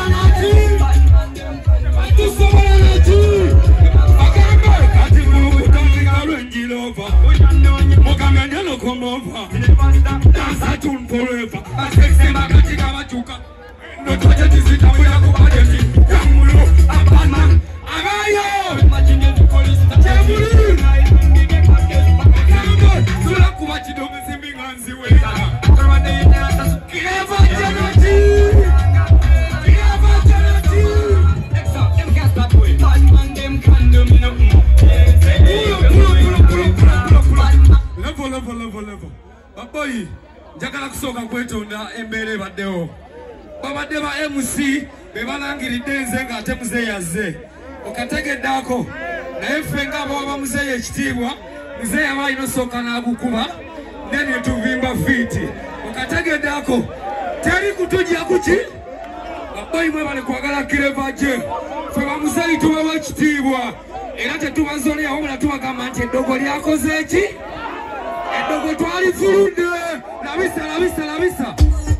Boy, Jakala Soga Kwetunda, Embele Badeo. Baba Deva MC, Bevalangiri Denzenga, Temuzeya Ze. Okatege Dako, Nefenga Baba Muzeya Chitibwa, Muzeya Waino Soka na Abukuba, Nene Tuvimba Fiti. Okatege Dako, Teri Kutuji Akuchi, Boy Mwebale Kwagala Kireva Je, Fema Muzeya Tuwa Chitibwa, Elate Tuwazoni ya Homla Tuwa Kamante, Dogoli Ako Zechi. Dogo twali fulunde la vista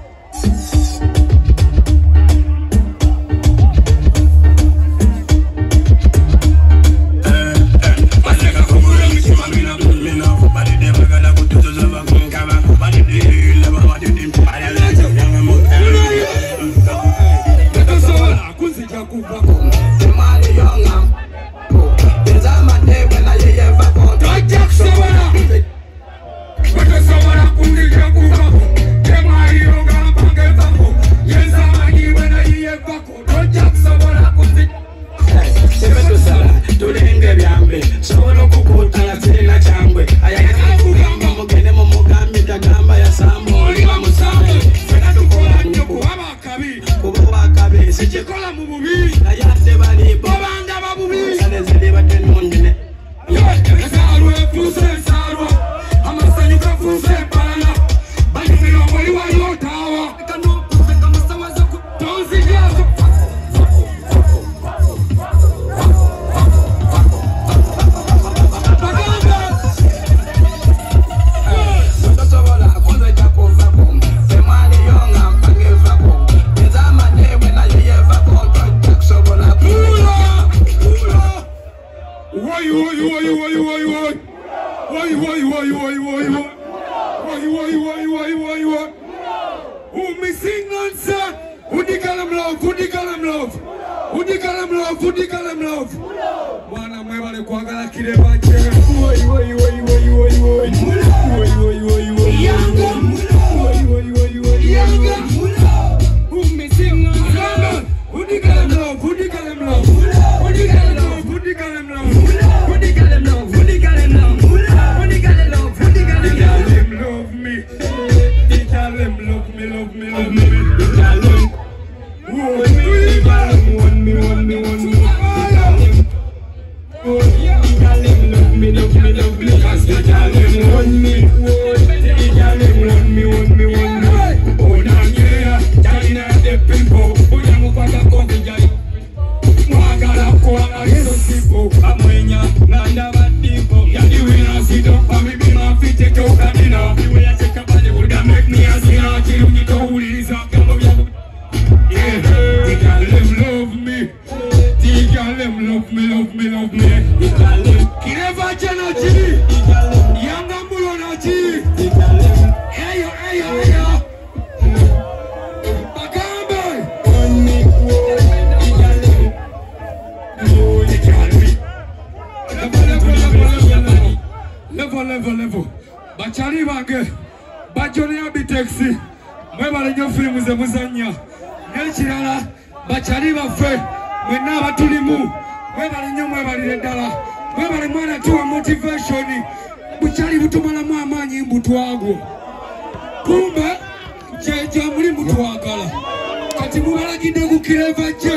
level. Bachari bange, bachori abitexi, mwebale nyo filmu ze muzanya. Nechirala, bachari bafe, mwena batulimu, mwebale nyo mwebale ndala, mwebale mwana tuwa motivation, buchari butumala mwamanyi mbutu wangu. Kumbe, jeje muli mbutu wagala. Kati mwala ginde kukireva je.